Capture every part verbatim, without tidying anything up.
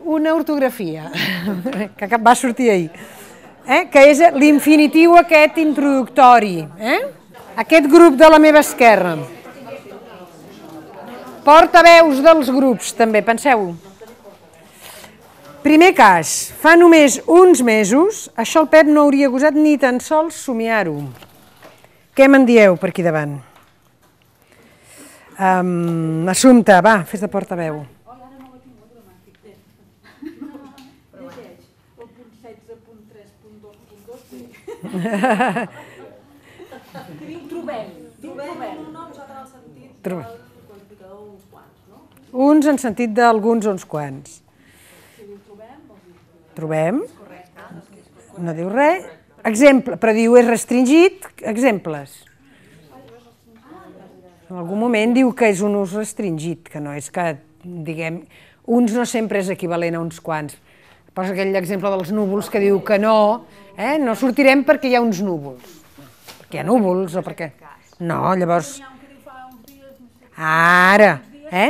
una ortografia, que va sortir ahir, que és l'infinitiu aquest introductori, aquest grup de la meva esquerra. Portaveus dels grups, també, penseu-ho. Primer cas, fa només uns mesos, això el Pep no hauria gosat ni tan sols somiar-ho. Què me'n dieu per aquí davant? Assumpta, va, fes de portaveu. Trobem, trobem. Nosaltres en el sentit del qualificador uns quants, no? Uns en sentit d'alguns uns quants. Trobem. No diu res. Exemple, però diu és restringit. Exemples. En algun moment diu que és un ús restringit, que no és que, diguem, uns no sempre és equivalent a uns quants. Posa aquell exemple dels núvols que diu que no, no sortirem perquè hi ha uns núvols. Perquè hi ha núvols o perquè... No, llavors... Ara, eh?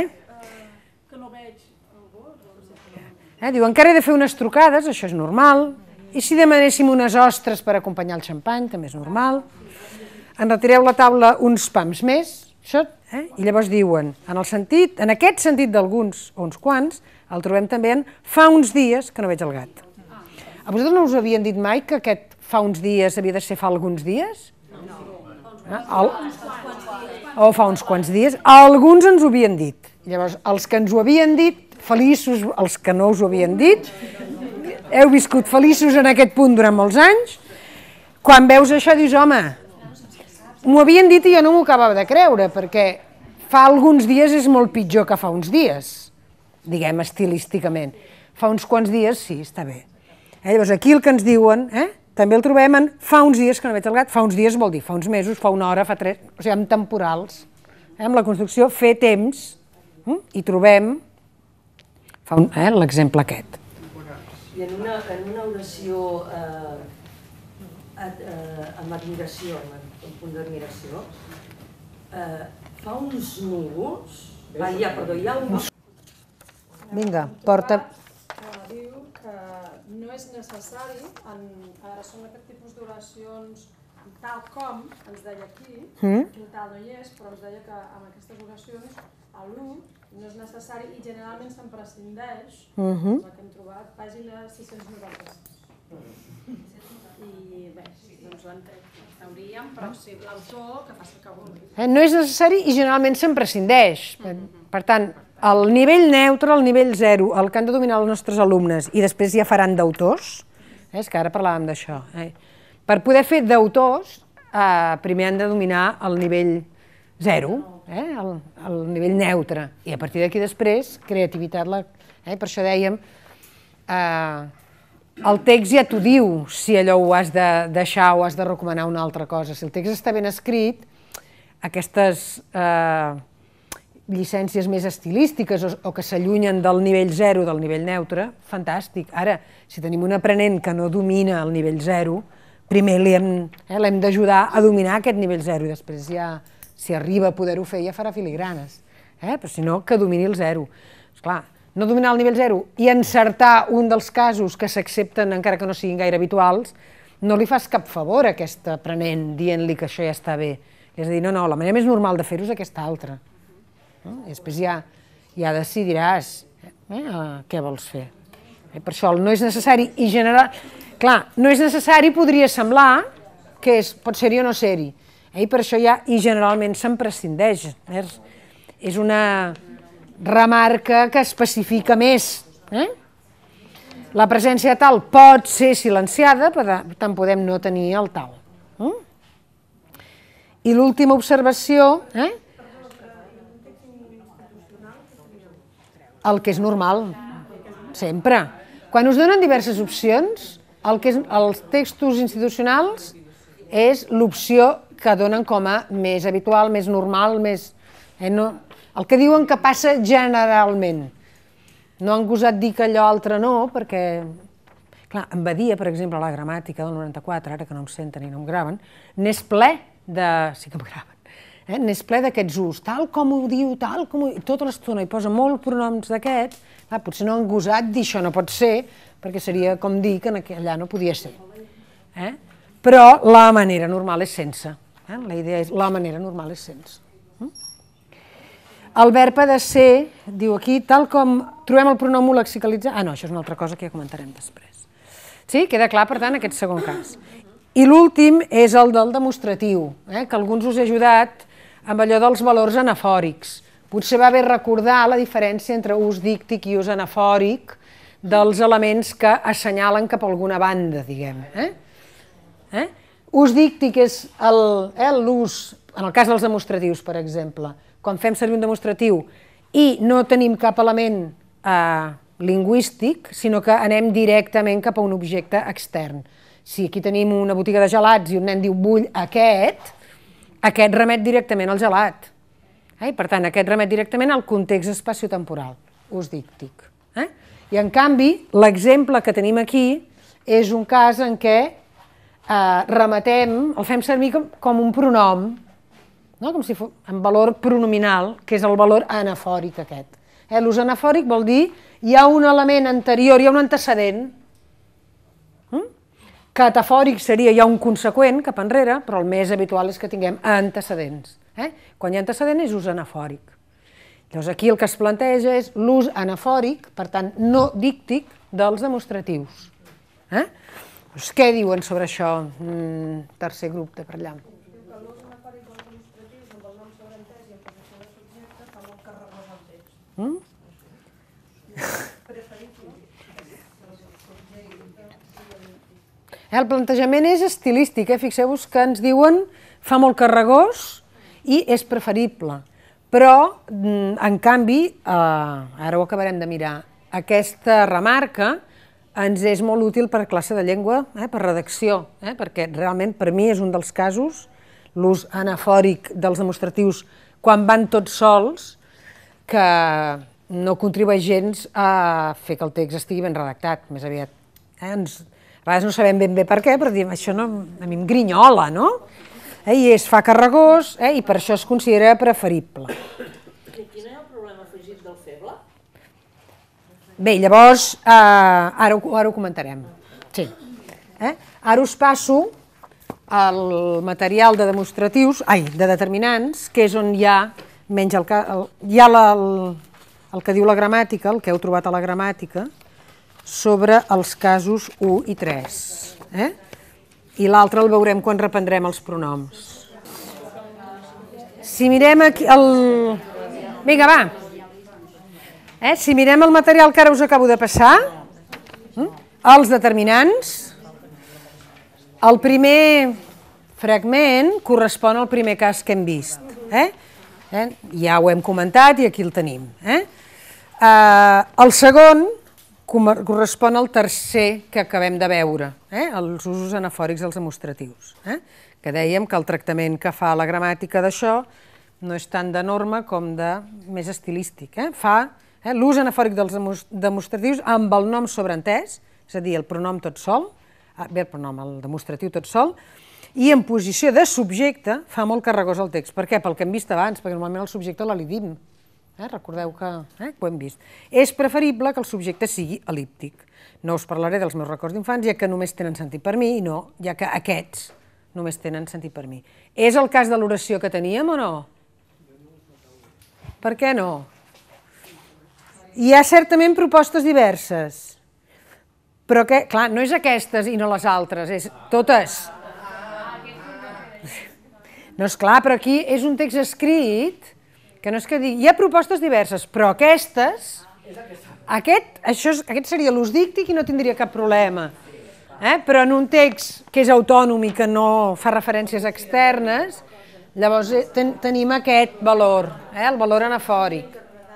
Diu, encara he de fer unes trucades, això és normal, i si demanéssim unes ostres per acompanyar el xampany, també és normal. En retireu la taula uns pams més, això, i llavors diuen, en el sentit, en aquest sentit d'alguns o uns quants, el trobem també en fa uns dies que no veig el gat. A vosaltres no us havien dit mai que aquest fa uns dies havia de ser fa alguns dies? O fa uns quants dies. Alguns ens ho havien dit. Llavors, els que ens ho havien dit, feliços els que no us ho havien dit, heu viscut feliços en aquest punt durant molts anys, quan veus això dius, home, m'ho havien dit i jo no m'ho acabava de creure, perquè fa alguns dies és molt pitjor que fa uns dies, diguem estilísticament. Fa uns quants dies sí, està bé. Llavors aquí el que ens diuen, també el trobem en fa uns dies que no veig el gat, fa uns dies vol dir fa uns mesos, fa una hora, fa tres, o sigui, amb temporals, amb la construcció fer temps, i trobem l'exemple aquest. I en una oració amb admiració, amb punt d'admiració, fa uns núvols, perdó, hi ha un... Vinga, porta... Diu que no és necessari, ara són aquest tipus d'oracions tal com, ens deia aquí, tal no hi és, però ens deia que amb aquestes oracions a l'u no és necessari i generalment se'n prescindeix, la que hem trobat, pàgina sis-cents noranta-sis. I bé, doncs l'enteuríem, però sí, l'autor que faci el que vulgui. No és necessari i generalment se'n prescindeix. Per tant, el nivell neutre, el nivell zero, el que han de dominar els nostres alumnes i després ja faran d'autors, és que ara parlàvem d'això. Per poder fer d'autors, primer han de dominar el nivell zero, el nivell neutre, i a partir d'aquí després, creativitat, per això dèiem, el text ja t'ho diu, si allò ho has de deixar o has de recomanar una altra cosa. Si el text està ben escrit, aquestes llicències més estilístiques o que s'allunyen del nivell zero, del nivell neutre, fantàstic. Ara, si tenim un aprenent que no domina el nivell zero, primer l'hem d'ajudar a dominar aquest nivell zero i després ja, si arriba a poder-ho fer, ja farà filigranes. Però si no, que domini el zero. Esclar, no dominar el nivell zero i encertar un dels casos que s'accepten, encara que no siguin gaire habituals, no li fas cap favor a aquest aprenent dient-li que això ja està bé. És a dir, no, no, la manera més normal de fer-ho és aquesta altra. I després ja decidiràs què vols fer. Per això el no és necessari i general... Clar, no és necessari podria semblar que pot ser-hi o no ser-hi. I per això ja i generalment se'n prescindeix. És una remarca que especifica més. La presència de tal pot ser silenciada, per tant podem no tenir el tal. I l'última observació... El que és normal, sempre. Quan us donen diverses opcions, els textos institucionals és l'opció que donen com a més habitual, més normal, més... El que diuen que passa generalment. No han gosat dir que allò altre no, perquè... Clar, en Badia, per exemple, la gramàtica del noranta-quatre, ara que no em senten i no em graven, n'és ple de... sí que em graven, n'és ple d'aquests ús, tal com ho diu, tal com ho... Tota l'estona hi posa molt pronoms d'aquests, potser no han gosat dir això no pot ser, perquè seria com dir que allà no podia ser. Però la manera normal és sense. La idea és la manera normal és sense. El verb ha de ser, diu aquí, tal com trobem el pronom lexicalitzat... Ah, no, això és una altra cosa que ja comentarem després. Sí? Queda clar, per tant, aquest segon cas. I l'últim és el del demostratiu, que alguns us he ajudat amb allò dels valors anafòrics. Potser va bé recordar la diferència entre ús díctic i ús anafòric dels elements que assenyalen cap a alguna banda, diguem. Ús díctic és l'ús, en el cas dels demostratius, per exemple, quan fem servir un demostratiu i no tenim cap element lingüístic, sinó que anem directament cap a un objecte extern. Si aquí tenim una botiga de gelats i un nen diu vull aquest, aquest remet directament al gelat. Per tant, aquest remet directament al context espaciotemporal, ús díctic. I en canvi, l'exemple que tenim aquí és un cas en què remetem, el fem servir com un pronom, com si fos en valor pronominal, que és el valor anafòric aquest. L'ús anafòric vol dir hi ha un element anterior, hi ha un antecedent. Catafòric seria hi ha un conseqüent cap enrere, però el més habitual és que tinguem antecedents. Quan hi ha antecedent és ús anafòric. Llavors aquí el que es planteja és l'ús anafòric, per tant no díctic, dels demostratius. Què diuen sobre això? Tercer grup de per allà. El plantejament és estilístic, fixeu-vos que ens diuen fa molt carregós i és preferible, però en canvi, ara ho acabarem de mirar, aquesta remarca ens és molt útil per classe de llengua, per redacció, perquè realment per mi és un dels casos, l'ús anafòric dels demostratius quan van tots sols, que no contribueix gens a fer que el text estigui ben redactat, més aviat. A vegades no sabem ben bé per què, però diem, això a mi em grinyola, no? I es fa carregós, i per això es considera preferible. I quin és el problema afegit del feble? Bé, llavors, ara ho comentarem. Sí. Ara us passo el material de demostratius, ai, de determinants, que és on hi ha menys el hi ha el que diu la gramàtica, el que heu trobat a la gramàtica, sobre els casos u i tres. I l'altre el veurem quan reprendrem els pronoms. Si mirem aquí el... Vinga, va! Si mirem el material que ara us acabo de passar, els determinants, el primer fragment correspon al primer cas que hem vist. Ja ho hem comentat i aquí el tenim. El segon correspon al tercer que acabem de veure, els usos anafòrics dels demostratius, que dèiem que el tractament que fa la gramàtica d'això no és tant de norma com de més estilístic. Fa l'ús anafòric dels demostratius amb el nom sobreentès, és a dir, el pronom tot sol, bé, el pronom, el demostratiu tot sol, i en posició de subjecte fa molt carregós el text. Per què? Pel que hem vist abans, perquè normalment el subjecte l'elidim. Recordeu que ho hem vist. És preferible que el subjecte sigui el·líptic. No us parlaré dels meus records d'infants, ja que només tenen sentit per mi, i no, ja que aquests només tenen sentit per mi. És el cas de l'oració que teníem o no? Per què no? Hi ha certament propostes diverses, però que, clar, no és aquestes i no les altres, és totes. No, és clar, però aquí és un text escrit que no és que digui, hi ha propostes diverses, però aquestes, aquest seria l'ús díctic i no tindria cap problema. Però en un text que és autònom i que no fa referències externes, llavors tenim aquest valor, el valor anafòric.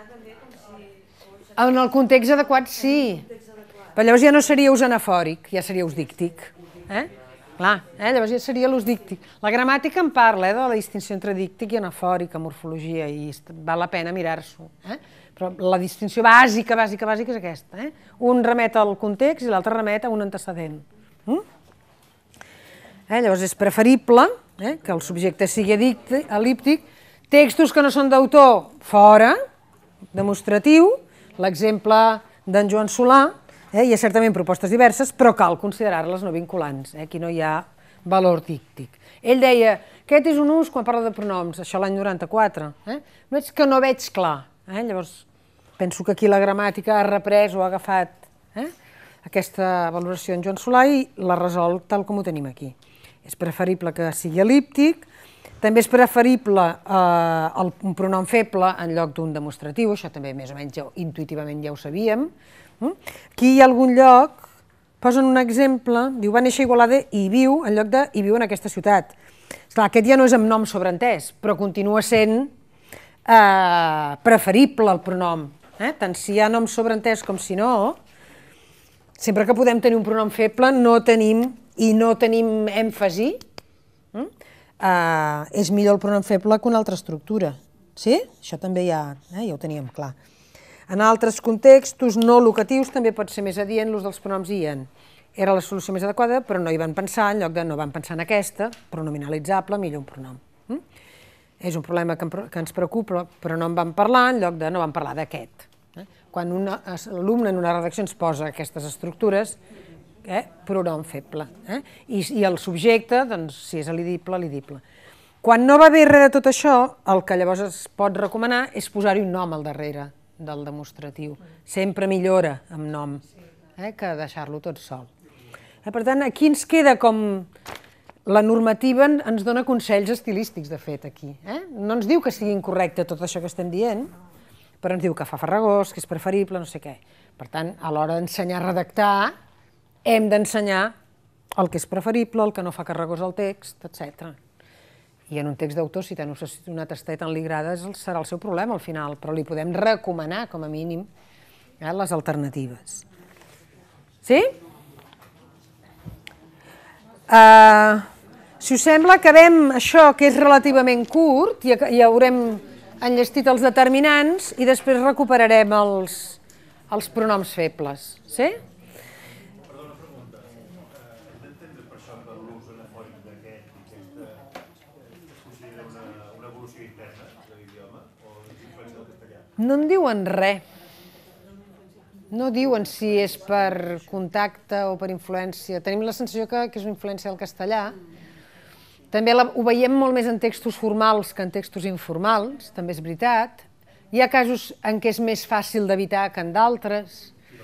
En el context adequat sí, però llavors ja no seria ús anafòric, ja seria ús díctic. Clar, llavors ja seria l'ús díctic. La gramàtica en parla de la distinció entre díctic i anafòric, morfologia, i val la pena mirar-s'ho. Però la distinció bàsica, bàsica, bàsica és aquesta. Un remet al context i l'altre remet a un antecedent. Llavors és preferible que el subjecte sigui el·líptic Textos que no són d'autor, fora, demostratiu, l'exemple d'en Joan Solà, eh, hi ha certament propostes diverses, però cal considerar-les no vinculants, eh, aquí no hi ha valor díctic. Ell deia, aquest és un ús quan parla de pronoms, això l'any noranta-quatre, eh? No és que no veig clar, eh? Llavors penso que aquí la gramàtica ha reprès o ha agafat eh? aquesta valoració en Joan Solà i l'ha resolt tal com ho tenim aquí. És preferible que sigui elíptic, també és preferible eh, el, un pronom feble en lloc d'un demostratiu, això també més o menys ja, intuïtivament ja ho sabíem. Aquí hi ha algun lloc, posen un exemple, diu va néixer a Igualada i viu, en lloc de i viu en aquesta ciutat. Esclar, aquest ja no és amb nom sobreentès, però continua sent eh, preferible el pronom. Eh? Tant si hi ha nom sobreentès com si no, sempre que podem tenir un pronom feble no tenim i no tenim èmfasi, eh? Uh, és millor el pronom feble que una altra estructura. Sí? Això també ja, eh, ja ho teníem clar. En altres contextos no locatius també pot ser més adient l'ús dels pronoms ien. Era la solució més adequada, però no hi van pensar, en lloc de no van pensar en aquesta, pronominalitzable, millor un pronom. Mm? És un problema que, que ens preocupa, però no en vam parlar, en lloc de no vam parlar d'aquest. Eh? Quan un alumne en una redacció ens posa aquestes estructures, Eh? pronom feble. Eh? I, I el subjecte, doncs, si és elidible, elidible. Quan no va bé res de tot això, el que llavors es pot recomanar és posar-hi un nom al darrere del demostratiu. Sempre millora amb nom, eh? que deixar-lo tot sol. Eh? Per tant, aquí ens queda com... La normativa ens dona consells estilístics, de fet, aquí. Eh? No ens diu que sigui incorrecte tot això que estem dient, però ens diu que fa farragós, que és preferible, no sé què. Per tant, a l'hora d'ensenyar a redactar, hem d'ensenyar el que és preferible, el que no fa carregós al text, etcètera. I en un text d'autor, si teniu una tasteta en ligrada, serà el seu problema al final, però li podem recomanar, com a mínim, eh, les alternatives. Sí? Uh, si us sembla, acabem això, que és relativament curt, i ja haurem enllestit els determinants, i després recuperarem els, els pronoms febles. Sí? No en diuen res. No diuen si és per contacte o per influència. Tenim la sensació que, que és una influència del castellà. També la, ho veiem molt més en textos formals que en textos informals, també és veritat. Hi ha casos en què és més fàcil d'evitar que en d'altres.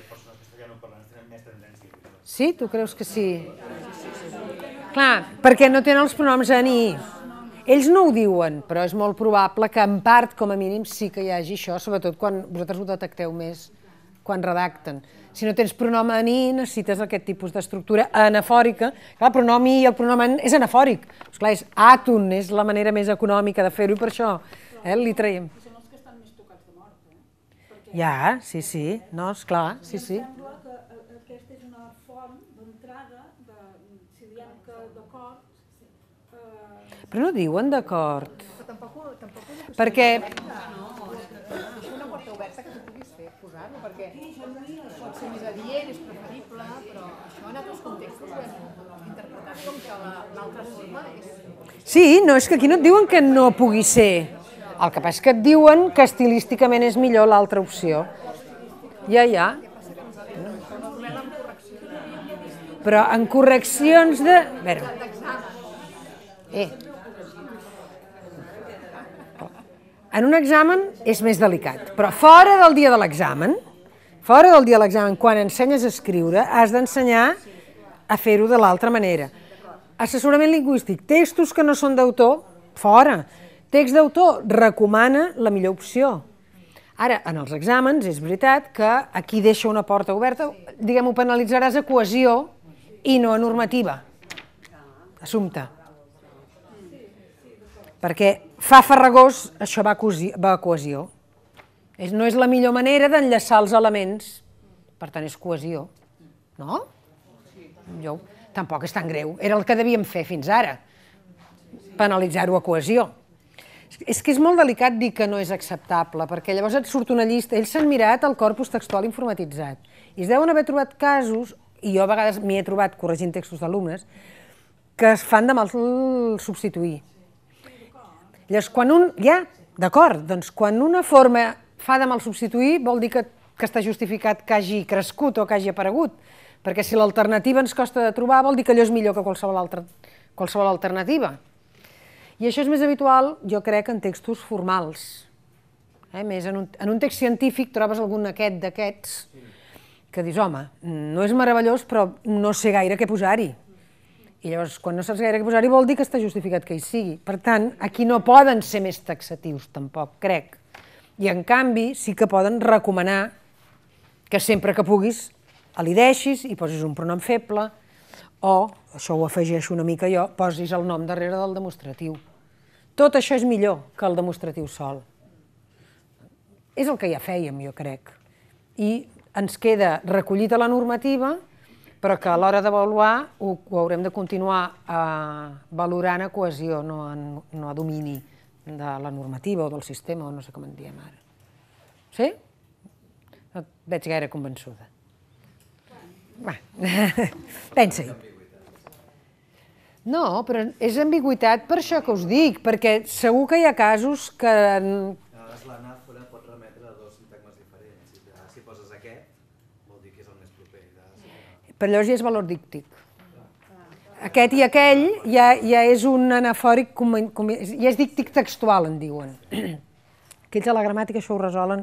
Sí? Tu creus que sí? Clar, perquè no tenen els pronoms en i. Ells no ho diuen, però és molt probable que en part, com a mínim, sí que hi hagi això, sobretot quan vosaltres ho detecteu més quan redacten. Si no tens pronom en i, necessites aquest tipus d'estructura anafòrica. Clar, el pronom i i el pronom en és anafòric. Esclar, és àton, és la manera més econòmica de fer-ho i per això eh, li traiem. Són els que estan més tocats de mort, eh? Ja, sí, sí, no, esclar, sí, sí. Em sembla que aquesta és una font d'entrada, si diem que d'acord... Però no diuen d'acord. Perquè... És una porta oberta que tu puguis fer, posar-ho, perquè pot ser més adient, és preferible, però això en altres contextos ho hem interpretat com que l'altra forma és... Sí, no, és que aquí no et diuen que no pugui ser. El que passa és que et diuen que estilísticament és millor l'altra opció. Ja, ja. Però en correccions de... A veure... Eh... En un examen és més delicat, però fora del dia de l'examen, fora del dia de l'examen, quan ensenyes a escriure, has d'ensenyar a fer-ho de l'altra manera. Assessorament lingüístic, textos que no són d'autor, fora. Text d'autor, recomana la millor opció. Ara, en els exàmens, és veritat que aquí deixa una porta oberta, diguem-ho, penalitzaràs a cohesió i no a normativa. Assumpte. Perquè fa farragós, això va a cohesió. No és la millor manera d'enllaçar els elements, per tant és cohesió, no? Jo, tampoc és tan greu, era el que devíem fer fins ara, penalitzar-ho a cohesió. És que és molt delicat dir que no és acceptable, perquè llavors et surt una llista, ells s'han mirat el corpus textual informatitzat, i es deuen haver trobat casos, i jo a vegades m'hi he trobat corregint textos d'alumnes, que es fan de mal substituir. Llavors, quan un, ja, D'acord, doncs quan una forma fa de mal substituir vol dir que, que està justificat que hagi crescut o que hagi aparegut, perquè si l'alternativa ens costa de trobar vol dir que allò és millor que qualsevol altra, qualsevol alternativa. I això és més habitual, jo crec, en textos formals. Eh? Més en, un, en un text científic trobes algun aquest d'aquests que dius, home, no és meravellós, però no sé gaire què posar-hi. I llavors, quan no saps gaire què posar-hi, vol dir que està justificat que hi sigui. Per tant, aquí no poden ser més taxatius, tampoc, crec. I, en canvi, sí que poden recomanar que sempre que puguis elideixis i posis un pronom feble o, això ho afegeixo una mica jo, posis el nom darrere del demostratiu. Tot això és millor que el demostratiu sol. És el que ja fèiem, jo crec. I ens queda recollit a la normativa, però que a l'hora d'avaluar ho, ho haurem de continuar eh, valorant a cohesió, no a, no a domini de la normativa o del sistema, o no sé com en diem ara. Sí? No et veig gaire convençuda. Va, pensa-hi. No, però és ambigüitat per això que us dic, perquè segur que hi ha casos que... L'anàfora pot remetre a dos sintagmes diferents. Si poses aquest, vol dir que és el més proper. Però llavors ja és valor díctic. Aquest i aquell ja, ja és un anafòric, ja és díctic textual, en diuen. Aquells a la gramàtica això ho resolen.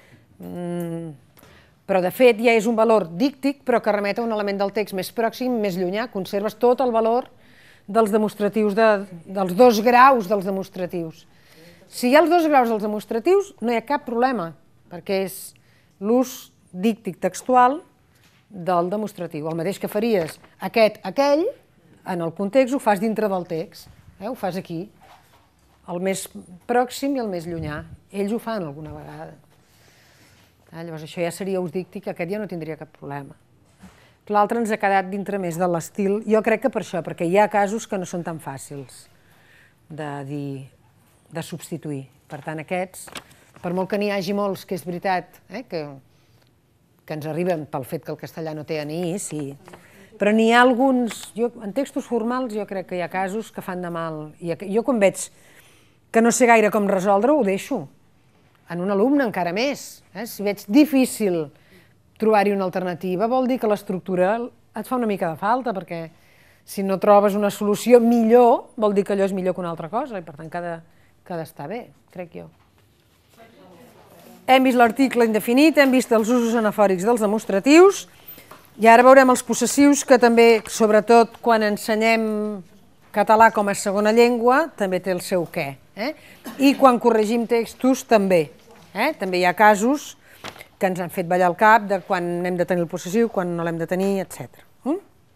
Mm, però de fet ja és un valor díctic, però que remet a un element del text més pròxim, més llunyà, conserves tot el valor dels demostratius, de, dels dos graus dels demostratius. Si hi ha els dos graus dels demostratius, no hi ha cap problema, perquè és l'ús díctic textual del demostratiu. El mateix que faries aquest, aquell, en el context ho fas dintre del text, eh? Ho fas aquí, el més pròxim i el més llunyà. Ells ho fan alguna vegada. Eh? Llavors això ja seria ús díctic, aquest ja no tindria cap problema. L'altre ens ha quedat dintre més de l'estil, jo crec que per això, perquè hi ha casos que no són tan fàcils de dir, de substituir. Per tant, aquests, per molt que n'hi hagi molts, que és veritat, eh, que, que ens arriben pel fet que el castellà no té ani, sí, però n'hi ha alguns, jo, en textos formals jo crec que hi ha casos que fan de mal, i jo quan veig que no sé gaire com resoldre ho deixo, en un alumne encara més, eh? Si veig difícil trobar-hi una alternativa vol dir que l'estructura et fa una mica de falta, perquè si no trobes una solució millor, vol dir que allò és millor que una altra cosa, i per tant que ha d'estar bé, crec jo. Hem vist l'article indefinit, hem vist els usos anafòrics dels demostratius, i ara veurem els possessius, que també, sobretot quan ensenyem català com a segona llengua, també té el seu què. Eh? I quan corregim textos també. Eh? També hi ha casos que ens han fet ballar el cap de quan hem de tenir el possessiu, quan no l'hem de tenir, etcètera. Mm?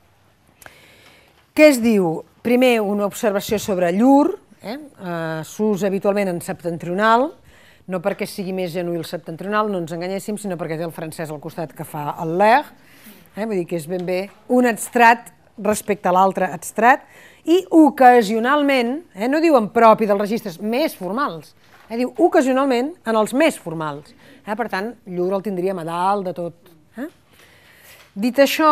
Què es diu? Primer, una observació sobre llur, eh? uh, s'usa habitualment en septentrional, no perquè sigui més genuí el septentrional, no ens enganyéssim, sinó perquè té el francès al costat que fa el ler, eh? Vull dir que és ben bé un adstrat respecte a l'altre adstrat, i ocasionalment, eh? No diuen propi dels registres més formals, eh? Diu ocasionalment en els més formals. Eh? Per tant, llur el tindríem a dalt de tot. Eh? Dit això,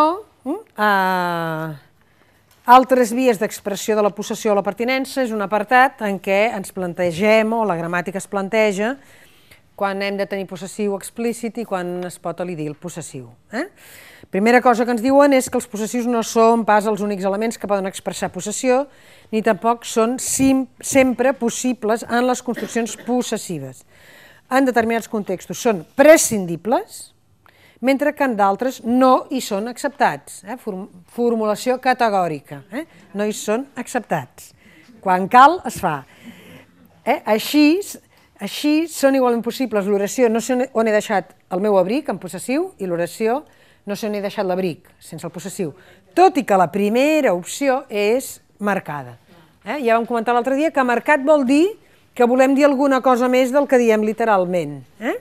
eh, altres vies d'expressió de la possessió o la pertinença és un apartat en què ens plantegem, o la gramàtica es planteja, quan hem de tenir possessiu explícit i quan es pot elidir el possessiu. Eh? Primera cosa que ens diuen és que els possessius no són pas els únics elements que poden expressar possessió, ni tampoc són sempre possibles en les construccions possessives. En determinats contextos són prescindibles, mentre que en d'altres no hi són acceptats. Eh? Formulació categòrica, eh? No hi són acceptats. Quan cal, es fa. Eh? Així, així són igualment possibles l'oració no sé on he deixat el meu abric, en possessiu, i l'oració no sé on he deixat l'abric, sense el possessiu. Tot i que la primera opció és marcada. Eh? Ja vam comentar l'altre dia que marcat vol dir que volem dir alguna cosa més del que diem literalment. Eh?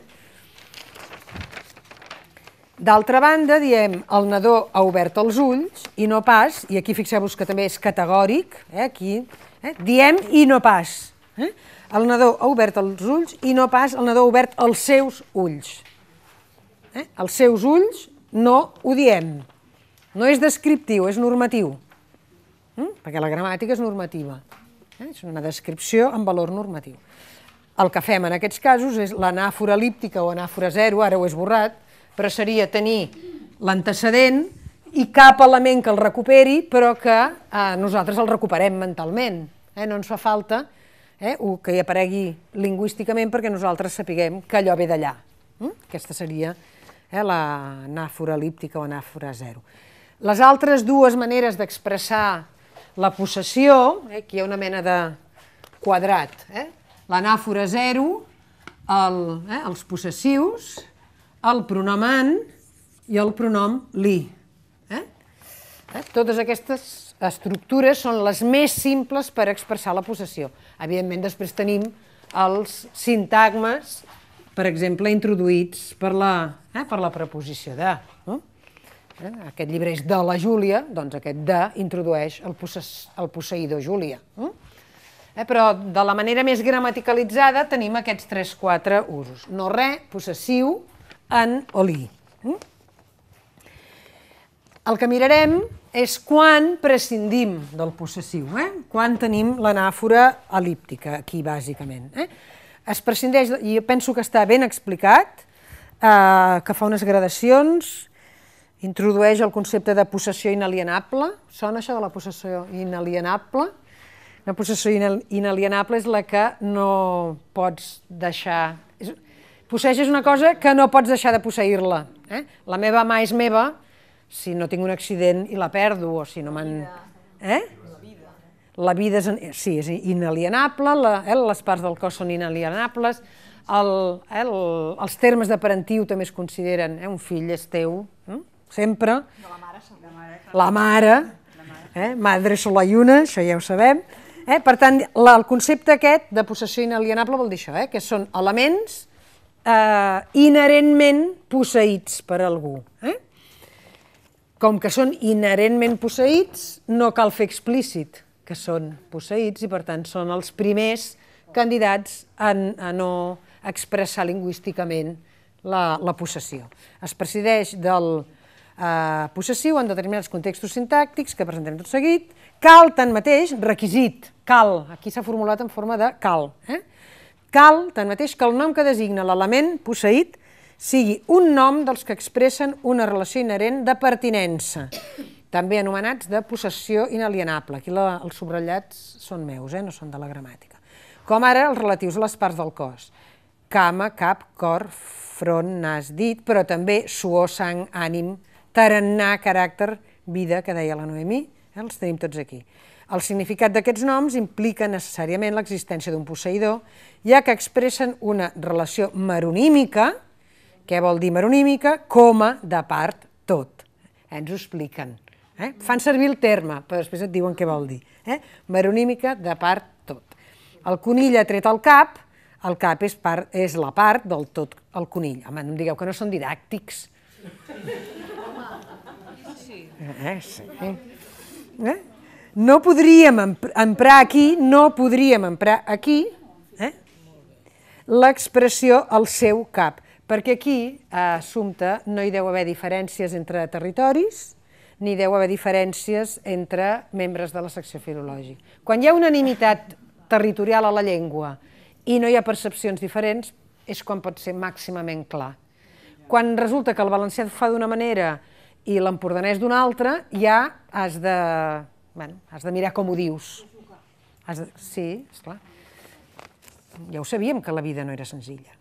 D'altra banda, diem el nadó ha obert els ulls i no pas, i aquí fixeu-vos que també és categòric, eh? Aquí, eh? Diem i no pas. Eh? El nadó ha obert els ulls i no pas el nadó ha obert els seus ulls. Eh? Els seus ulls no ho diem. No és descriptiu, és normatiu. Eh? Perquè la gramàtica és normativa. És una descripció amb valor normatiu. El que fem en aquests casos és l'anàfora elíptica o anàfora zero, ara ho he esborrat, però seria tenir l'antecedent i cap element que el recuperi, però que eh, nosaltres el recuperem mentalment. Eh? No ens fa falta eh, que hi aparegui lingüísticament perquè nosaltres sapiguem que allò ve d'allà. Mm? Aquesta seria eh, l'anàfora elíptica o anàfora zero. Les altres dues maneres d'expressar la possessió, eh, aquí hi ha una mena de quadrat, eh? L'anàfora zero, el, eh, els possessius, el pronom an i el pronom li. Eh? Eh? Totes aquestes estructures són les més simples per expressar la possessió. Evidentment, després tenim els sintagmes, per exemple, introduïts per la, eh, per la preposició de. No? Eh? Aquest llibre és de la Júlia, doncs aquest de introdueix el, possess el posseïdor Júlia. Eh? Eh, però de la manera més gramaticalitzada tenim aquests tres quatre usos. No re, possessiu, en o li. Mm? El que mirarem és quan prescindim del possessiu, eh? Quan tenim l'anàfora elíptica, aquí bàsicament. Eh? Es prescindeix, i penso que està ben explicat, eh, que fa unes gradacions, introdueix el concepte de possessió inalienable. Sona això de la possessió inalienable? La possessió inalienable és la que no pots deixar... Posseeix és una cosa que no pots deixar de posseir-la. Eh? La meva mà és meva si no tinc un accident i la perdo, o si no m'han... Eh? La vida és, sí, és inalienable, la, eh? les parts del cos són inalienables, el, eh? el, els termes de parentiu també es consideren, eh? Un fill és teu, eh? Sempre. De la mare, la mare. La mare, eh? Madre sola i una, això ja ho sabem. Eh? Per tant, la, el concepte aquest de possessió inalienable vol dir això, eh? Que són elements eh, inherentment posseïts per algú. Eh? Com que són inherentment posseïts, no cal fer explícit que són posseïts i, per tant, són els primers candidats en, a no expressar lingüísticament la, la possessió. Es presideix del eh, possessiu en determinats contextos sintàctics que presentem tot seguit. Cal, tanmateix, requisit, cal, aquí s'ha formulat en forma de cal. Eh? Cal, tanmateix, que el nom que designa l'element posseït sigui un nom dels que expressen una relació inherent de pertinença, també anomenats de possessió inalienable. Aquí la, els subratllats són meus, eh? No són de la gramàtica. Com ara els relatius a les parts del cos. Cama, cap, cor, front, nas, dit, però també suor, sang, ànim, tarannà, caràcter, vida, que deia la Noemí. Eh, els tenim tots aquí. El significat d'aquests noms implica necessàriament l'existència d'un posseïdor, ja que expressen una relació meronímica. Què vol dir meronímica? Com a de part tot. Eh, ens ho expliquen. Eh? Fan servir el terme, però després et diuen què vol dir. Eh? Meronímica de part tot. El conill ha tret el cap, el cap és, part, és la part del tot el conill. Home, no em digueu que no són didàctics. Eh, sí. Eh? No podríem emprar aquí, no podríem emprar aquí eh? l'expressió al seu cap, perquè aquí, a Assumpte, no hi deu haver diferències entre territoris, ni deu haver diferències entre membres de la secció filològica. Quan hi ha unanimitat territorial a la llengua i no hi ha percepcions diferents, és quan pot ser màximament clar. Quan resulta que el valencià fa d'una manera i l'empordanès d'una altra, ja has de, bueno, has de mirar com ho dius. Has de, sí, esclar. Ja ho sabíem que la vida no era senzilla.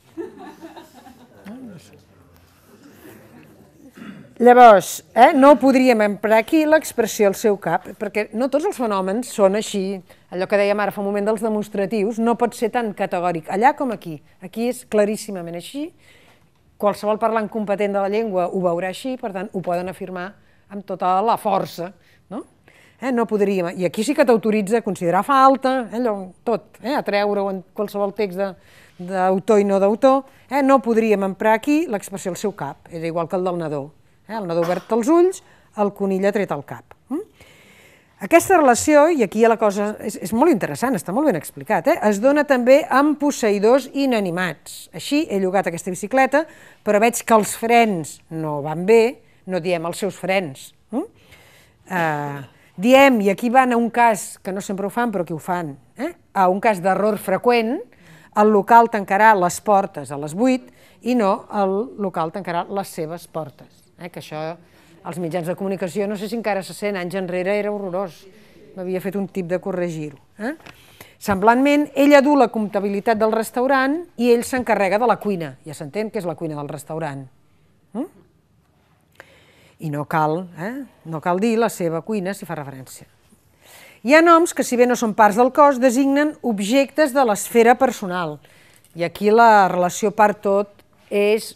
Llavors, eh, no podríem emprar aquí l'expressió al seu cap, perquè no tots els fenòmens són així. Allò que dèiem ara fa un moment dels demostratius no pot ser tan categòric, allà com aquí. Aquí és claríssimament així. Qualsevol parlant competent de la llengua ho veurà així, per tant, ho poden afirmar amb tota la força. No, eh, no podríem... I aquí sí que t'autoritza a considerar falta, eh, allò, tot, eh, a treure-ho en qualsevol text d'autor i no d'autor. Eh, no podríem emprar aquí l'expressió al seu cap, és igual que el del nadó. Eh, el nadó obert els ulls, el conill ha tret el cap. Mm? Aquesta relació, i aquí la cosa és, és molt interessant, està molt ben explicat, eh? Es dona també amb posseïdors inanimats. Així he llogat aquesta bicicleta, però veig que els frens no van bé, no diem els seus frens. Mm? Uh, diem, i aquí van a un cas, que no sempre ho fan, però que ho fan, eh? A un cas d'error freqüent, el local tancarà les portes a les vuit i no el local tancarà les seves portes. Que això, els mitjans de comunicació, no sé si encara se sent, anys enrere era horrorós. M'havia fet un tip de corregir-ho. Semblantment, ella du la comptabilitat del restaurant i ell s'encarrega de la cuina. Ja s'entén que és la cuina del restaurant. I no cal, no cal dir la seva cuina si fa referència. Hi ha noms que, si bé no són parts del cos, designen objectes de l'esfera personal. I aquí la relació part-tot és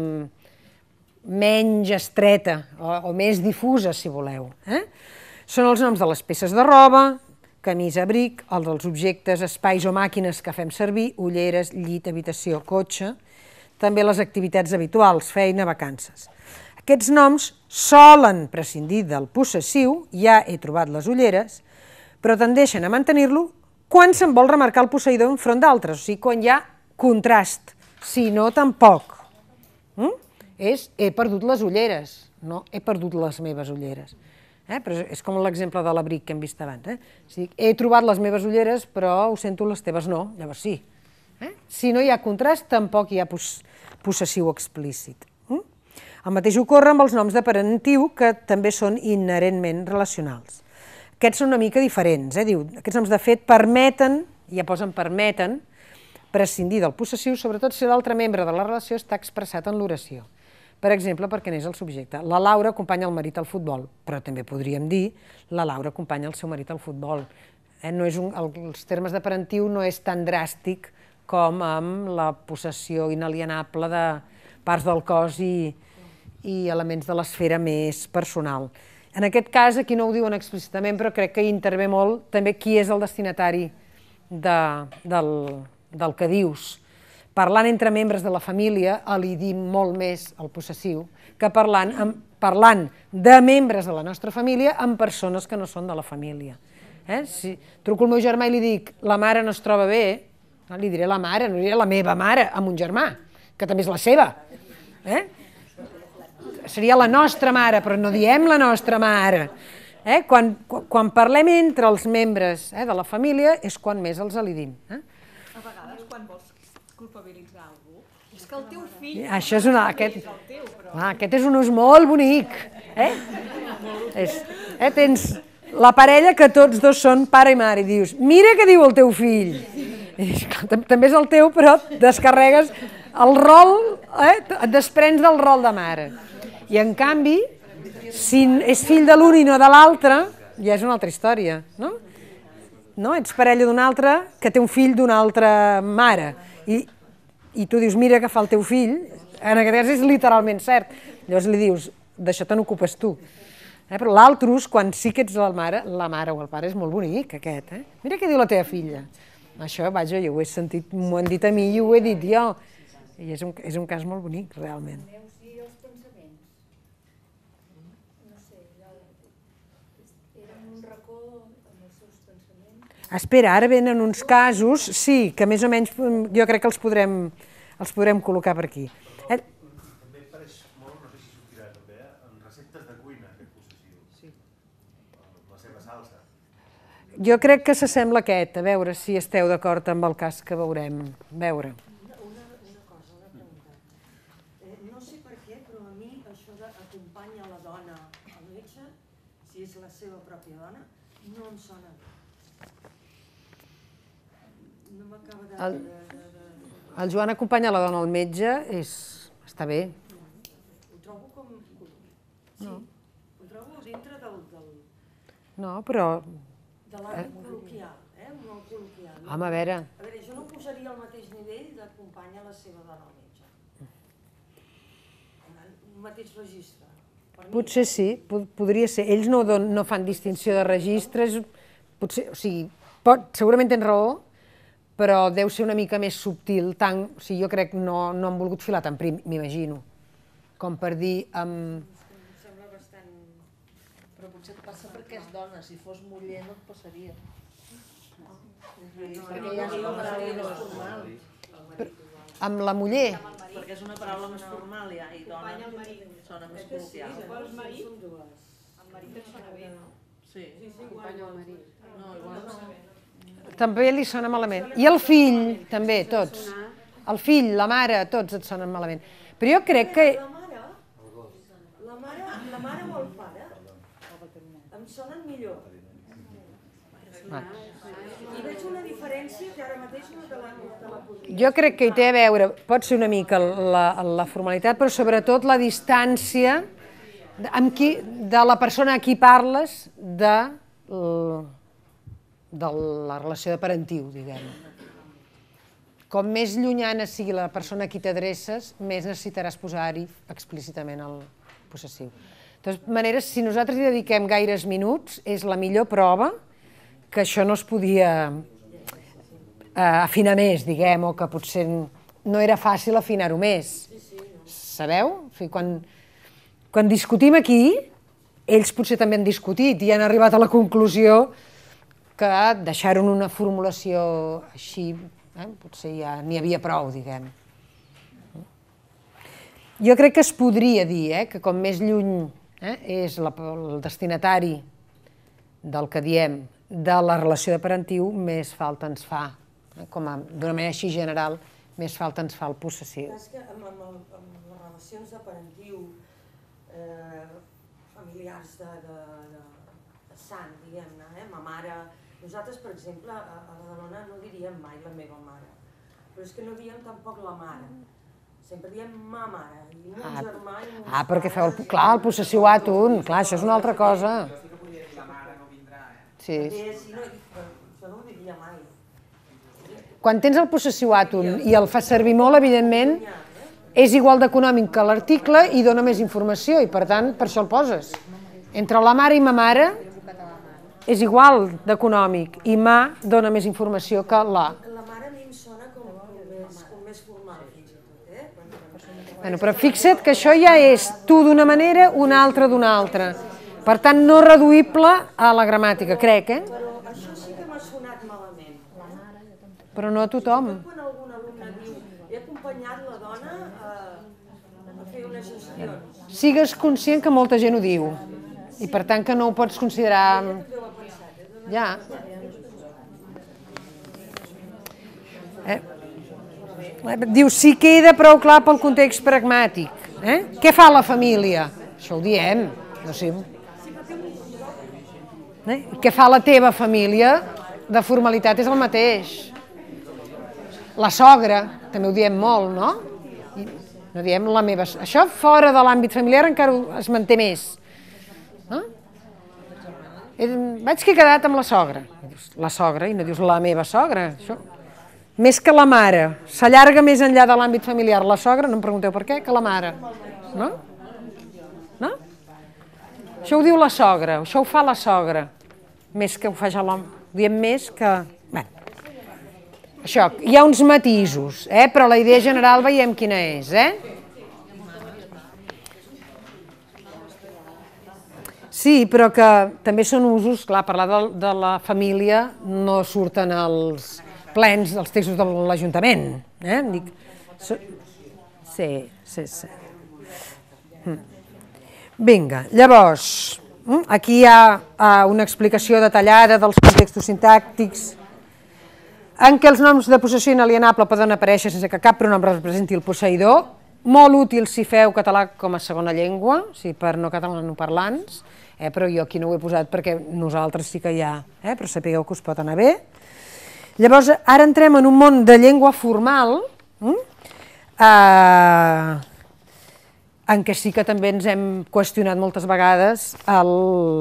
menys estreta o més difusa, si voleu. Són els noms de les peces de roba, camisa, abric, els dels objectes, espais o màquines que fem servir, ulleres, llit, habitació, cotxe, també les activitats habituals, feina, vacances. Aquests noms solen prescindir del possessiu, ja he trobat les ulleres, però tendeixen a mantenir-lo quan se'n vol remarcar el posseïdor enfront d'altres, o sigui, quan hi ha contrast, si no, tampoc. És, he perdut les ulleres, no he perdut les meves ulleres. Però és com l'exemple de l'abric que hem vist abans. He trobat les meves ulleres, però ho sento, les teves no, llavors sí. Si no hi ha contrast, tampoc hi ha possessiu explícit. El mateix ocorre amb els noms de parentiu, que també són inherentment relacionals. Aquests són una mica diferents. Aquests noms de fet permeten, ja posen permeten, prescindir del possessiu, sobretot si l'altre membre de la relació està expressat en l'oració. Per exemple, perquè n'és el subjecte. La Laura acompanya el marit al futbol, però també podríem dir la Laura acompanya el seu marit al futbol. Els termes de parentiu no és tan dràstic com amb la possessió inalienable de parts del cos i elements de l'esfera més personal. En aquest cas, aquí no ho diuen explícitament, però crec que hi intervé molt també qui és el destinatari del que dius. Parlant entre membres de la família, li dim molt més el possessiu que parlant de membres de la nostra família amb persones que no són de la família. Si truco al meu germà i li dic la mare no es troba bé, li diré la mare, no li diré la meva mare, amb un germà, que també és la seva. Seria la nostra mare, però no diem la nostra mare. Quan parlem entre els membres de la família és quan més els alidim. A vegades, quan vols culpabilitzar algú, és que el teu fill... Això és una... Aquest és un ús molt bonic. Tens la parella que tots dos són pare i mare i dius, mira què diu el teu fill. També és el teu, però descarregues el rol, et desprens del rol de mare. I en canvi, si és fill de l'un i no de l'altre, ja és una altra història, no? No? Ets parella d'un altre que té un fill d'una altra mare i tu dius, mira què fa el teu fill, en aquest cas és literalment cert. Llavors li dius, d'això te n'ocupes tu. Però l'altre ús, quan sí que ets la mare, la mare o el pare és molt bonic, aquest. Mira què diu la teva filla. Això, vaja, jo ho he sentit, m'ho han dit a mi i ho he dit jo. I és un cas molt bonic, realment. Espera, ara venen uns casos, sí, que més o menys jo crec que els podrem col·locar per aquí. També pareix molt, no sé si sortirà també, en receptes de cuina, aquest possessiu. La seva salsa. Jo crec que s'assembla aquest, a veure si esteu d'acord amb el cas que veurem. Veure. Una cosa, una pregunta. No sé per què, però a mi això d'acompanya la dona al metge, si és la seva pròpia dona, no em sona bé. No m'acaba de... El Joan acompanya la dona al metge, està bé. Ho trobo com... Sí, ho trobo dintre del... No, però... De l'art col·loquial, eh? Molt col·loquial. Home, a veure... A veure, jo no posaria al mateix nivell d'acompanyar la seva dona al metge. En el mateix registre. Potser sí, podria ser. Ells no fan distinció de registres, potser, o sigui, segurament tens raó, però deu ser una mica més subtil, tant, o sigui, jo crec que no han volgut filar tan prim, m'imagino, com per dir... Em sembla bastant... Però potser et passa perquè és dona, si fos muller no et passaria. Perquè ja és una paraula més formal. Amb la muller? Perquè és una paraula més formal ja, i dona sona més col·loquial. Si vols marit, el marit et sona bé, no? Sí. Acompanya el marit. No, igual no. també li sona malament. I el fill, també, tots. El fill, la mare, tots et sonen malament. Però jo crec que... La mare, la mare, la mare o el pare em sonen millor. I veig una diferència que ara mateix no te la, te la podria. Jo crec que hi té a veure, pot ser una mica la, la formalitat, però sobretot la distància de, amb qui, de la persona a qui parles de, de la relació de parentiu, diguem. Com més llunyana sigui la persona a qui t'adreces, més necessitaràs posar-hi explícitament el possessiu. De totes maneres, si nosaltres hi dediquem gaires minuts, és la millor prova que això no es podia afinar més, diguem, o que potser no era fàcil afinar-ho més. Sabeu? O sigui, quan, quan discutim aquí, ells potser també han discutit i han arribat a la conclusió que deixar-ho en una formulació així, eh, potser ja n'hi havia prou, diguem. Jo crec que es podria dir eh, que com més lluny eh, és la, el destinatari del que diem de la relació de parentiu, més falta ens fa, eh, com a, d'una manera així general, més falta ens fa el possessiu. És que amb, amb, el, amb les relacions de parentiu eh, familiars de, de, de, de sant, diguem-ne, eh, ma mare, nosaltres, per exemple, a, a Badalona no diríem mai la meva mare, però és que no diem tampoc la mare. Sempre diem ma mare, i mon Ah, germà i mon ah, perquè feu, el, clar, el possessiu àton, clar, això és una altra cosa. Sí. Eh, si no, però això no ho diria mai. Quan tens el possessiu àton i el fas servir molt, evidentment, és igual d'econòmic que l'article i dona més informació, i per tant, per això el poses. Entre la mare i ma mare és igual d'econòmic, i ma dona més informació que la. La mare a mi em sona com, com, més, com més formal, fins i tot, eh? Quan, Bueno, però fixa't que això ja és tu d'una manera, una altra d'una altra. Per tant, no reduïble a la gramàtica, crec, eh? Però això sí que m'ha sonat malament. Però no a tothom. Quan algun alumne diu he acompanyat la dona a, a fer unes gestions. Sigues conscient que molta gent ho diu, i per tant que no ho pots considerar... Ja. Eh? Diu, si queda prou clar pel context pragmàtic. Eh? Què fa la família? Això ho diem, no sé. Eh? Què fa la teva família? De formalitat és el mateix. La sogra, també ho diem molt, no? I no diem la meva... Això fora de l'àmbit familiar encara es manté més. No? Vaig que he quedat amb la sogra. La sogra, i no dius la meva sogra. Això. Més que la mare. S'allarga més enllà de l'àmbit familiar. La sogra, no em pregunteu per què, que la mare. No? No? Això ho diu la sogra, això ho fa la sogra. Més que ho fa ja l'home. Diem més que... Bé. Això, hi ha uns matisos, eh? Però la idea general veiem quina és, eh? Sí, però que també són usos, clar, parlar de, de la família no surten els plens dels textos de l'Ajuntament, eh? Dic, so, sí, sí, sí. Vinga, llavors, aquí hi ha una explicació detallada dels contextos sintàctics en què els noms de possessió inalienable poden aparèixer sense que cap pronom representi el posseïdor, molt útil si feu català com a segona llengua, o sigui, per no catalanoparlants, eh, però jo aquí no ho he posat perquè nosaltres sí que hi ha, eh, però sapigueu que us pot anar bé. Llavors, ara entrem en un món de llengua formal, eh, en què sí que també ens hem qüestionat moltes vegades el...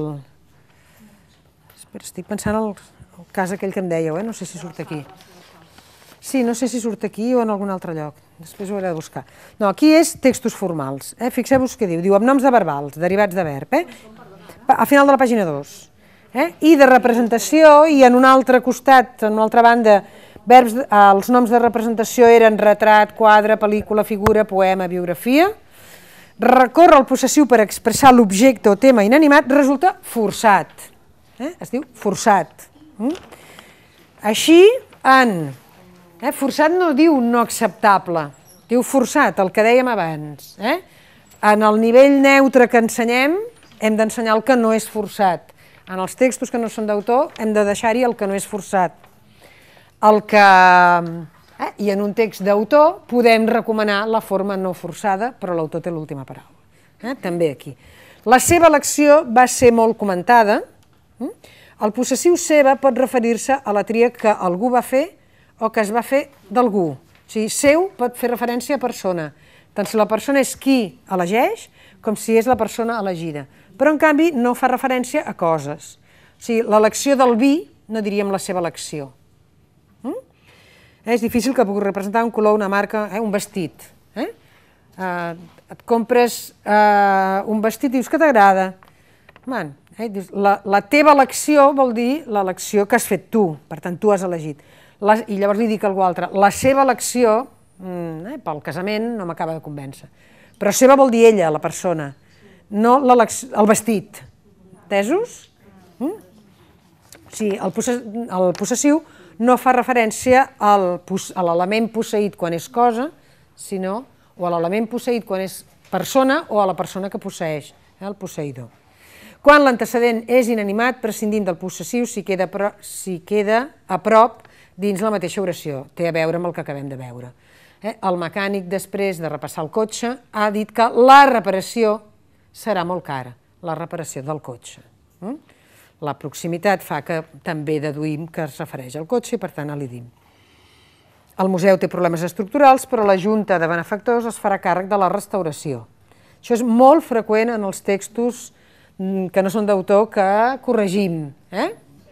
Espera, estic pensant en el, el cas aquell que em dèieu, eh? No sé si surt aquí. Sí, no sé si surt aquí o en algun altre lloc. Després ho hauré de buscar. No, aquí és textos formals. Eh? Fixeu-vos què diu. Diu amb noms de verbals, derivats de verb. Eh? A final de la pàgina dos. Eh? I de representació, i en un altre costat, en una altra banda, verbs, eh, els noms de representació eren retrat, quadre, pel·lícula, figura, poema, biografia. Recórrer al possessiu per expressar l'objecte o tema inanimat resulta forçat. Eh? Es diu forçat. Mm? Així, en... Eh? Forçat no diu no acceptable, diu forçat, el que dèiem abans. Eh? En el nivell neutre que ensenyem, hem d'ensenyar el que no és forçat. En els textos que no són d'autor, hem de deixar-hi el que no és forçat. el que... Eh? I en un text d'autor podem recomanar la forma no forçada, però l'autor té l'última paraula. Eh? També aquí. La seva elecció va ser molt comentada. El possessiu seva pot referir-se a la tria que algú va fer o que es va fer d'algú. O sigui, seu pot fer referència a persona, tant si la persona és qui elegeix com si és la persona elegida. Però, en canvi, no fa referència a coses. O sigui, l'elecció del vi no diríem la seva elecció. Mm? Eh, és difícil que pugui representar un color, una marca, eh, un vestit. Eh? Eh, et compres eh, un vestit i dius que t'agrada. Eh, la, la teva elecció vol dir l'elecció que has fet tu, per tant, tu has elegit. La, I llavors li dic a algú altre, la seva elecció, mm, eh, pel casament, no m'acaba de convèncer. Però seva vol dir ella, la persona, no el vestit. Entesos? Mm? Sí, el, possess el possessiu no fa referència al, a l'element posseït quan és cosa, sinó o a l'element posseït quan és persona o a la persona que posseix, eh, el posseïdor. Quan l'antecedent és inanimat, prescindint del possessiu, s'hi queda, queda a prop dins la mateixa oració. Té a veure amb el que acabem de veure. Eh? El mecànic, després de repassar el cotxe, ha dit que la reparació serà molt cara, la reparació del cotxe. Mm? La proximitat fa que també deduïm que es refereix al cotxe i per tant li dim. El museu té problemes estructurals, però la Junta de Benefactors es farà càrrec de la restauració. Això és molt freqüent en els textos que no són d'autor que corregim. Eh?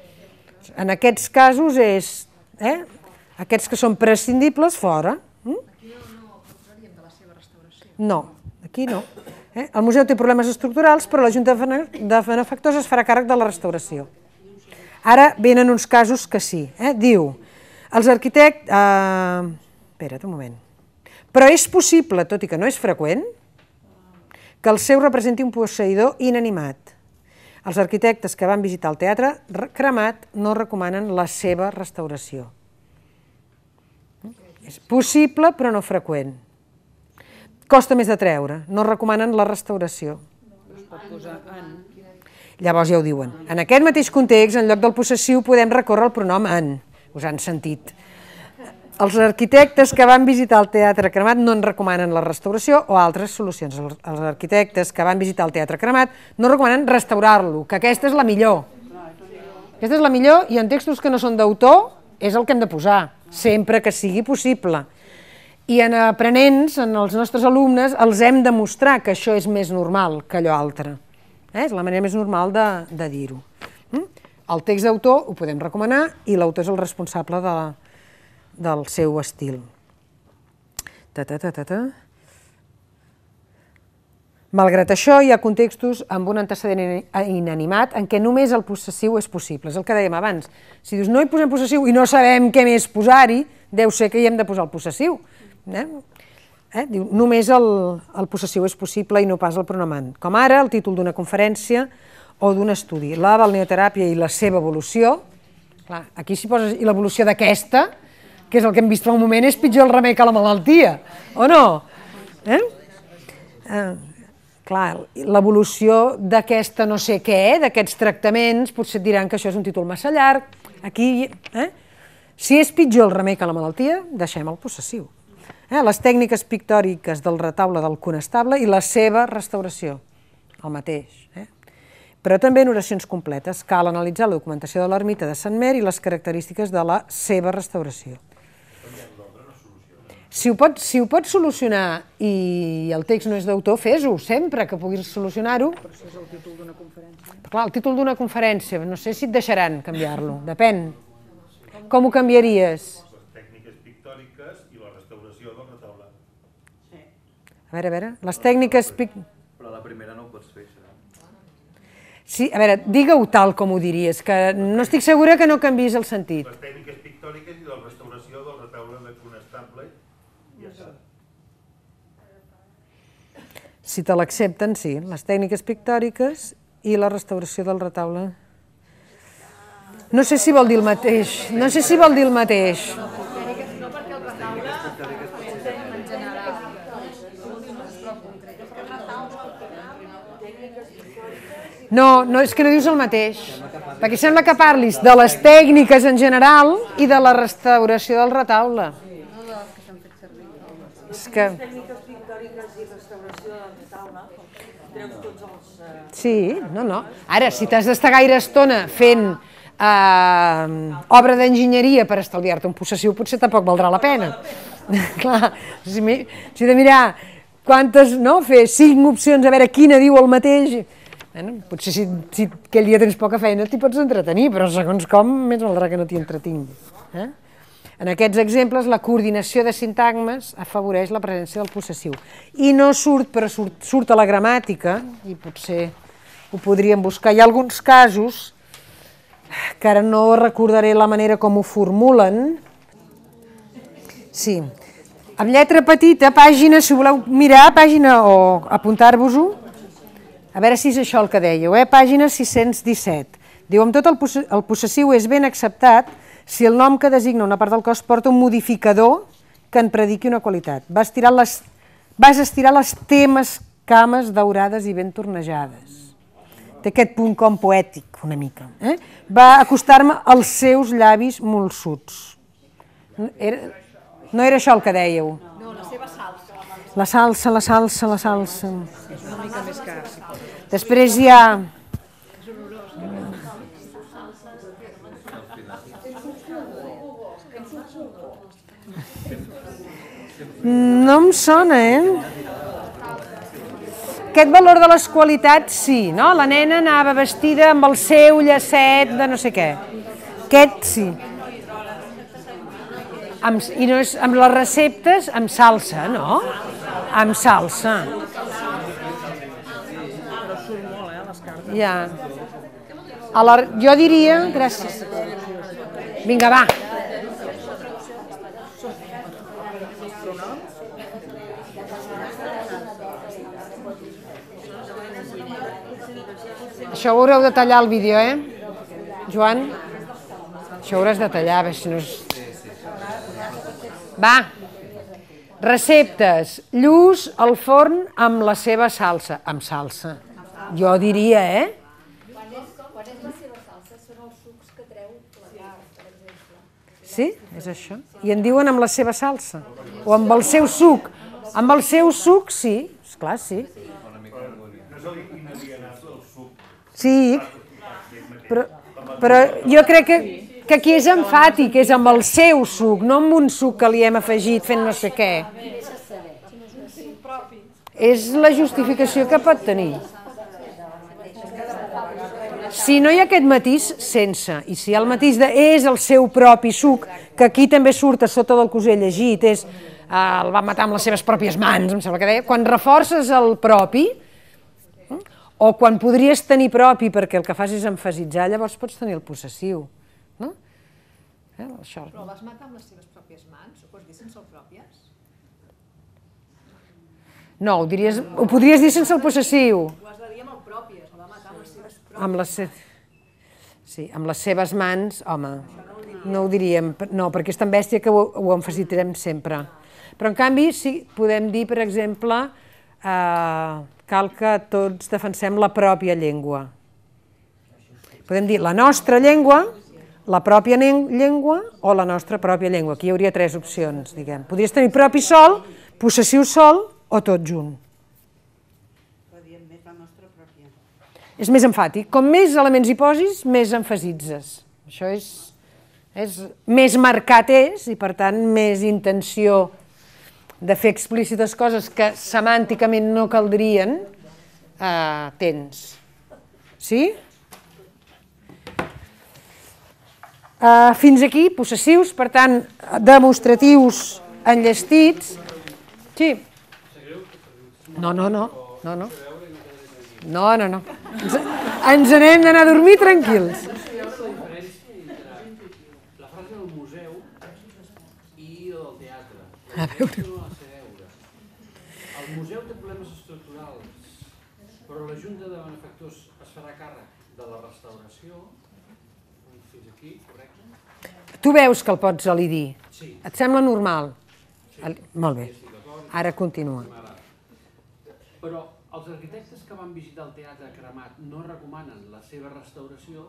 En aquests casos és eh? aquests que són prescindibles fora. Mm? Aquí no parlaríem de la seva restauració. No, aquí no. Eh? El museu té problemes estructurals, però la Junta de Benefactors es farà càrrec de la restauració. Ara venen uns casos que sí. Eh? Diu, els arquitectes... Eh... Espera't un moment. Però és possible, tot i que no és freqüent, que el seu representi un posseïdor inanimat. Els arquitectes que van visitar el teatre cremat no recomanen la seva restauració. És possible, però no freqüent. Costa més de treure, no recomanen la restauració. Llavors ja ho diuen. En aquest mateix context, en lloc del possessiu, podem recórrer al pronom en. Us han sentit. Els arquitectes que van visitar el teatre cremat no en recomanen la restauració o altres solucions. Els arquitectes que van visitar el teatre cremat no recomanen restaurar-lo, que aquesta és la millor. Aquesta és la millor i en textos que no són d'autor és el que hem de posar, sempre que sigui possible. I en aprenents, en els nostres alumnes, els hem de mostrar que això és més normal que allò altre. Eh? És la manera més normal de, de dir-ho. Mm? El text d'autor ho podem recomanar i l'autor és el responsable de la del seu estil. Ta, ta, ta, ta, ta. Malgrat això, hi ha contextos amb un antecedent inanimat en què només el possessiu és possible. És el que dèiem abans. Si dius no hi posem possessiu i no sabem què més posar-hi, deu ser que hi hem de posar el possessiu. Eh? Eh? Diu, només el, el possessiu és possible i no pas el pronomen. Com ara el títol d'una conferència o d'un estudi. La balneoteràpia i la seva evolució. Clar, aquí si poses i l'evolució d'aquesta, que és el que hem vist fa un moment, és pitjor el remei que la malaltia, o no? Eh? Eh, clar, l'evolució d'aquesta no sé què, d'aquests tractaments, potser et diran que això és un títol massa llarg, aquí, eh? Si és pitjor el remei que la malaltia, deixem el possessiu. Eh? Les tècniques pictòriques del retaule del conestable i la seva restauració, el mateix. Eh? Però també en oracions completes cal analitzar la documentació de l'ermita de Sant Mer i les característiques de la seva restauració. Si ho pots, si ho pots solucionar i el text no és d'autor, fes-ho, sempre que puguis solucionar-ho. Però això és el títol d'una conferència. Clar, el títol d'una conferència, no sé si et deixaran canviar-lo, depèn. Com ho canviaries? Les tècniques pictòriques i la restauració del retaule. A veure, a veure, les tècniques... Però la primera no ho pots fer, això. Sí, a veure, digue-ho tal com ho diries, que no estic segura que no canviïs el sentit. Les tècniques pictòriques i la restauració del retaule de conestable. Ja està. Si te l'accepten, sí, les tècniques pictòriques i la restauració del retaule. No sé si vol dir el mateix, no sé si vol dir el mateix. No, perquè el retaule en general vol dir una cosa prou concreta, però el retaule tècniques pictòriques... No, no, és que no dius el mateix, perquè sembla que parlis de les tècniques en general i de la restauració del retaule. És que... Les tècniques pictòriques i restauració del retaule, treus tots els... Sí, no, no. Ara, si t'has d'estar gaire estona fent obra d'enginyeria per estalviar-te un possessiu, potser tampoc valdrà la pena. Clar, si he de mirar quantes, no?, fer cinc opcions a veure quina diu el mateix. Potser si aquell dia tens poca feina t'hi pots entretenir, però segons com més valdrà que no t'hi entretingui. En aquests exemples, la coordinació de sintagmes afavoreix la presència del possessiu. I no surt, però surt a la gramàtica, i potser ho podríem buscar. Hi ha alguns casos que ara no recordaré la manera com ho formulen. Sí, amb lletra petita, pàgina, si voleu mirar, pàgina o apuntar-vos-ho, a veure si és això el que dèieu, eh? Pàgina sis-cents disset. Diu, amb tot el possessiu és ben acceptat si el nom que designa una part del cos porta un modificador que en prediqui una qualitat. Vas estirar les temes cames daurades i ben tornejades. Té aquest punt com poètic, una mica. Va acostar-me als seus llavis molsuts. No era això el que dèieu? No, la seva salsa. La salsa, la salsa, la salsa. És una mica més car. Després hi ha... No em sona, eh? Aquest valor de les qualitats, sí, no? La nena anava vestida amb el seu llacet de no sé què. Aquest, sí. I no és amb les receptes, amb salsa, no? Amb salsa. Però surt molt, eh, les cartes. Ja. Jo diria... Gràcies. Vinga, va. Això ho haureu de tallar al vídeo, eh? Joan? Això ho hauràs de tallar, a veure si no és... Va. Receptes. Lluç al forn amb la seva salsa. Amb salsa. Jo diria, eh? Quan és la seva salsa són els sucs que treu la carn, per exemple. Sí? És això? I en diuen amb la seva salsa. O amb el seu suc. Amb el seu suc, sí. Esclar, sí. Sí, però jo crec que aquí és emfàtic, és amb el seu suc, no amb un suc que li hem afegit fent no sé què. És la justificació que pot tenir. Si no hi ha aquest matís, sense. I si hi ha el matís de és el seu propi suc, que aquí també surt a sota del que us he llegit, és el va matar amb les seves pròpies mans, em sembla que deia, quan reforces el propi, o quan podries tenir propi perquè el que fas és emfasitzar, llavors pots tenir el possessiu. Però el vas matar amb les seves pròpies mans? Ho pots dir sense el pròpies? No, ho podries dir sense el possessiu. Ho has de dir amb el pròpies, el va matar amb les seves pròpies. Sí, amb les seves mans, home, no ho diríem, no, perquè és tan bèstia que ho emfasitzarem sempre. Però en canvi sí, podem dir, per exemple, cal que tots defensem la pròpia llengua. Podem dir la nostra llengua, la pròpia llengua o la nostra pròpia llengua. Aquí hi hauria tres opcions, diguem. Podries tenir propi sol, possessiu sol o tot junt. És més emfàtic. Com més elements hi posis, més emfasitzes. Això és... Més marcat és i, per tant, més intenció de fer explícites coses que semànticament no caldrien, tens. Sí? Fins aquí, possessius, per tant, demostratius enllestits. Sí. No, no, no. No, no. No, no, no. Ens n'hem d'anar a dormir tranquils. La frase del museu i del teatre. A veure... El museu té problemes estructurals, però la Junta de Benefactors es farà càrrec de la restauració. Fins aquí, correcte? Tu veus que el pots elidir? Sí. Et sembla normal? Molt bé. Ara continua. Però els arquitectes que van visitar el Teatre Cremat no recomanen la seva restauració?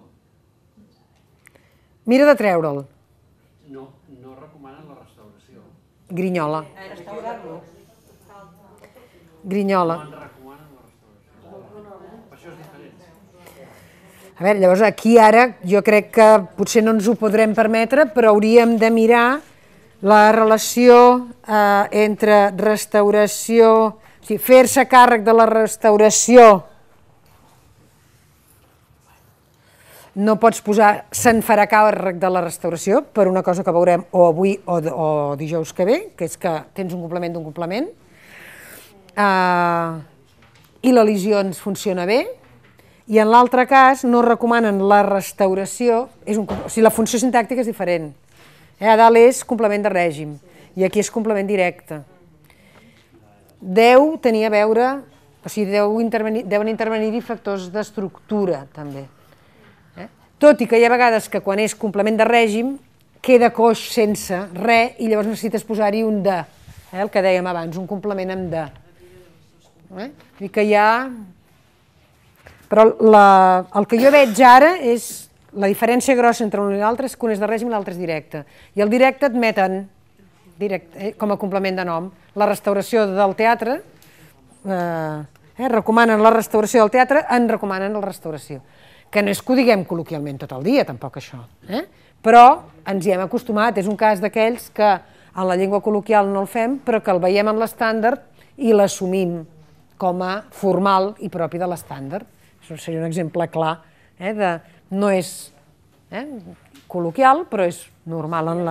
Mira de treure'l. No, no recomanen la restauració. Grinyola. Restaurar-lo. Grinyola. No en recomanen la restauració. Per això és diferent. A veure, llavors aquí ara jo crec que potser no ens ho podrem permetre, però hauríem de mirar la relació eh, entre restauració, o sigui, fer-se càrrec de la restauració. No pots posar se'n farà càrrec de la restauració per una cosa que veurem o avui o, o dijous que ve, que és que tens un complement d'un complement, uh, i l'elisió ens funciona bé, i en l'altre cas no recomanen la restauració, és un, o sigui, la funció sintàctica és diferent. Eh, a dalt és complement de règim, i aquí és complement directe. Deu tenir a veure, o sigui, deu intervenir, deuen intervenir-hi factors d'estructura, també. Tot i que hi ha vegades que quan és complement de règim queda coix sense res i llavors necessites posar-hi un de, eh, el que dèiem abans, un complement amb de. Eh? I que hi ha... Però la, el que jo veig ara és la diferència grossa entre un i l'altre és que un és de règim i l'altre és directe. I el directe admeten, directe, eh, com a complement de nom, la restauració del teatre, eh, eh, recomanen la restauració del teatre, en recomanen la restauració. Que no és que ho diguem col·loquialment tot el dia, tampoc això, eh? Però ens hi hem acostumat, és un cas d'aquells que en la llengua col·loquial no el fem, però que el veiem en l'estàndard i l'assumim com a formal i propi de l'estàndard. Això seria un exemple clar, eh? De, no és eh? col·loquial, però és normal en la...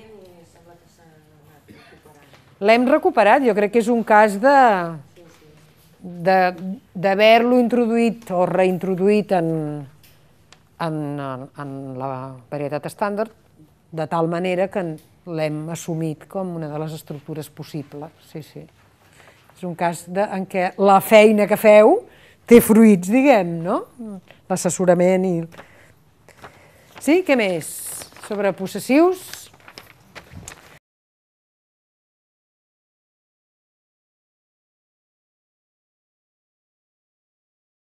L'hem recuperat, jo crec que és un cas de... d'haver-lo introduït o reintroduït en, en, en la varietat estàndard de tal manera que l'hem assumit com una de les estructures possibles. Sí, sí. És un cas de, en què la feina que feu té fruits, diguem, no? L'assessorament i... Sí, què més? Sobre possessius?